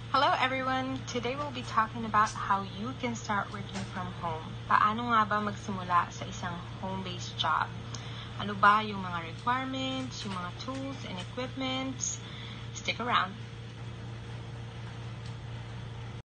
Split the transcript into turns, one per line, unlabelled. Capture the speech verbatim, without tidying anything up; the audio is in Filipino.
Hello everyone! Today we'll be talking about how you can start working from home. Paano nga ba magsimula sa isang home-based job? Ano ba yung mga requirements, yung mga tools and equipments? Stick around!